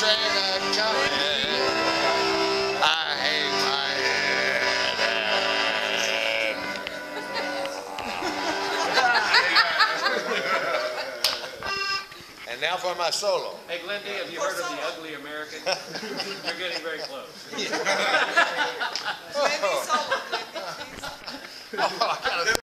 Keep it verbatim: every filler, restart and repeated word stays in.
everything that's coming. I hang my head. And now for my solo. Hey, Glen D, have you heard of The Ugly American? You're getting very close. Oh.